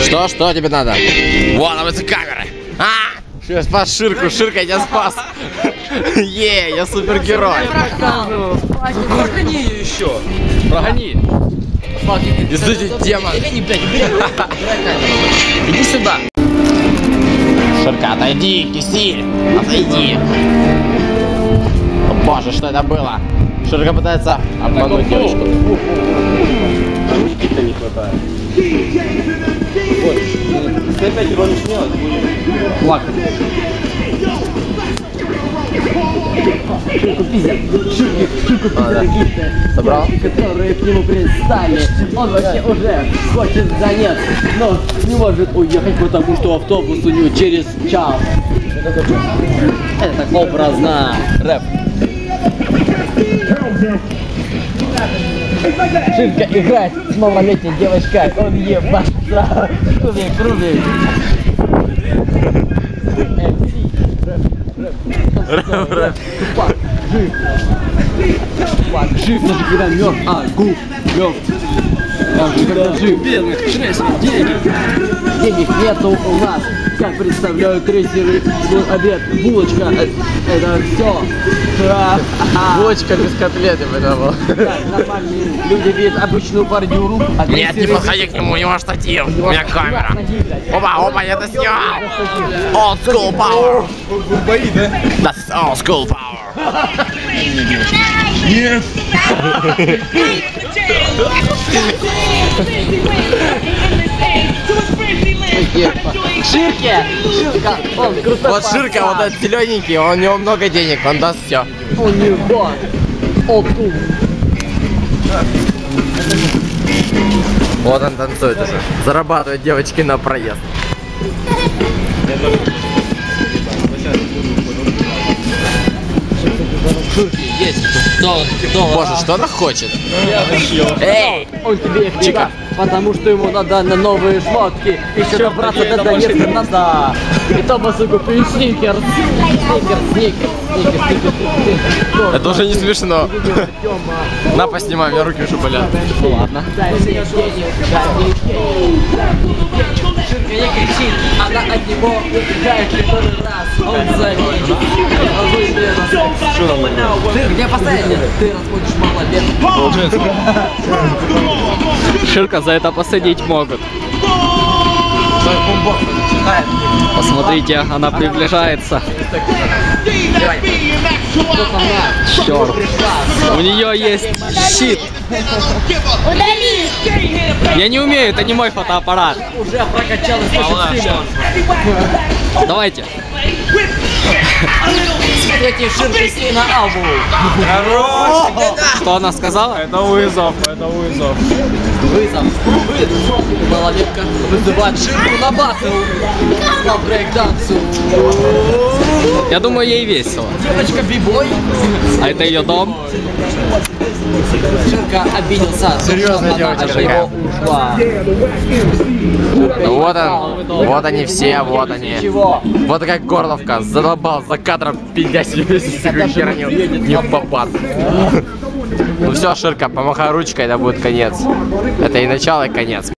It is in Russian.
Что тебе надо? Вон, там эти камеры. Я спас Ширку, Ширка, я тебя спас. Я супергерой. Прогони ее еще. Прогони. Иди, демон. Иди сюда. Ширка, отойди, кисель. Отойди. О, боже, что это было? Ширка пытается обмануть девочку. Ручки-то не хватает. Вот, ты опять его не снял, будет плакать. Ширку пиздят. Ширку пиздят. Собрал? Которые к нему пристали. Он вообще уже хочет заняться, но не может уехать, потому что автобус у него через час. Это так образно. Рэп. Ширка играет с малолетней девочкой. Он ебаться. Крубик. Рэп. Тупак. Жив. Тупак. Жив, даже когда мертв. Мертв. Даже когда жив. Денег нету у нас. Как представляют трейсеры свой обед. Булочка. Это все. Булочка без котлеты выдавал. Нормальные люди видят обычную бордюру. Нет, не подходи к нему, у него штатив. У меня камера. Опа, я это снял. Old school power. Бои, да? That's old school power. Нет. Ширка, он крутой. Вот Ширка, вот этот зелененький, у него много денег, он даст все. У него оту. Вот он танцует уже. Зарабатывает девочки на проезд. Есть. Боже, что она хочет? Эй! Он тебе их не даст, потому что ему надо на новые шмотки. Еще добраться до Донецка надо. И Томасу купить сникерс. Сникерс. Это уже не смешно. На, поснимай, у меня руки уже болят. Ну ладно. Дай мне денег, дай мне денег. Ширка не кричит, она от него убегает который раз. Он за ней. Ширка, где последний? Ты разводишь малолеток. Ширка за это посадить могут. Посмотрите, она приближается. Черт. У нее есть щит. Я не умею, это не мой фотоаппарат. Уже прокачалась очень сильно. Давайте. Смотрите, Ширка сей на албу. Что она сказала? Это вызов, это вызов. Вызов. Малолетка вызывает Ширку на батл. На брейк-дансу. Я думаю, ей весело. Девочка бибой. А это ее дом. Ширка обиделся. Серьезная девочка такая. Ушла. Ну вот он, вот они все, вот они. Вот как Горловка, задолбал за кадром пиздя себе херню не в попад. Ну все, Ширка, помахай ручкой, это будет конец. Это и начало, и конец.